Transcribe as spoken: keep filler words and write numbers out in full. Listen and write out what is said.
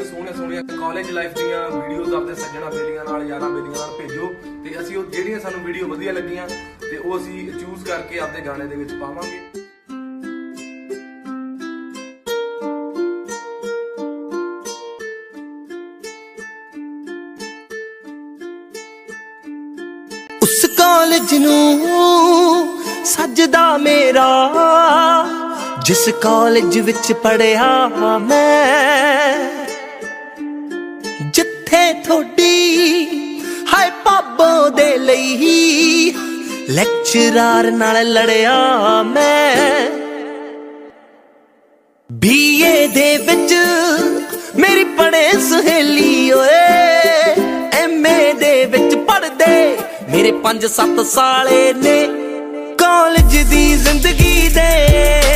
सोहणियां सोहणियां college life दीयां videos अपने सज्जणा बेलियां नाल यारां बेलियां नाल भेजो ते असीं ओह जिहड़ियां सानूं वीडियो वधिया लगियां ते ओह असीं चूज़ करके अपने गाने दे विच पावांगे। उस कॉलेज नूं सजदा मेरा जिस कॉलेज विच पढ़िया मैं, जिथे थोड़ी हाय पाबों दे लई लैक्चरार नाल लड़िया मैं। बीए दे विच मेरी पढ़े सहेली ओए, एमए दे विच पढ़दे मेरे पंज सत्त साले ने। कॉलेज दी जिंदगी दे